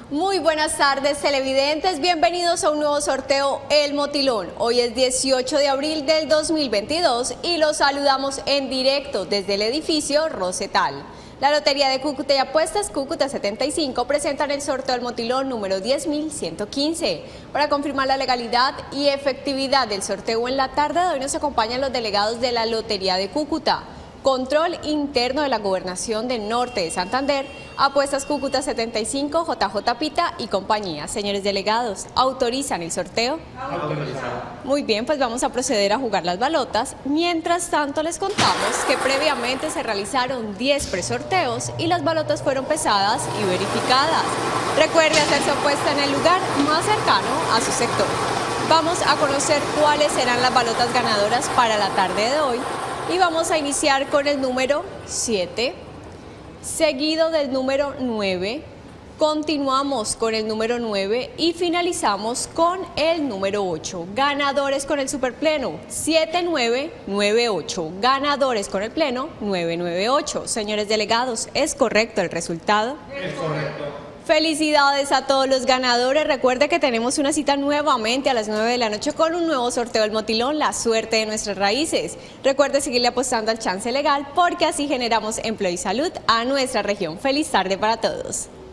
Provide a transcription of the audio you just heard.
Muy buenas tardes, televidentes. Bienvenidos a un nuevo sorteo El Motilón. Hoy es 18 de abril del 2022 y los saludamos en directo desde el edificio Rosetal. La Lotería de Cúcuta y Apuestas Cúcuta 75 presentan el sorteo del Motilón número 10.115. Para confirmar la legalidad y efectividad del sorteo en la tarde de hoy nos acompañan los delegados de la Lotería de Cúcuta, Control Interno de la Gobernación del Norte de Santander, Apuestas Cúcuta 75, JJ Pita y compañía. Señores delegados, ¿autorizan el sorteo? Autorizado. Muy bien, pues vamos a proceder a jugar las balotas. Mientras tanto, les contamos que previamente se realizaron 10 presorteos y las balotas fueron pesadas y verificadas. Recuerde hacer su apuesta en el lugar más cercano a su sector. Vamos a conocer cuáles serán las balotas ganadoras para la tarde de hoy. Y vamos a iniciar con el número 7, seguido del número 9, continuamos con el número 9 y finalizamos con el número 8. Ganadores con el superpleno 7998, ganadores con el pleno 998. Señores delegados, ¿es correcto el resultado? Es correcto. Felicidades a todos los ganadores. Recuerde que tenemos una cita nuevamente a las 9 de la noche con un nuevo sorteo del Motilón, la suerte de nuestras raíces. Recuerde seguirle apostando al chance legal porque así generamos empleo y salud a nuestra región. Feliz tarde para todos.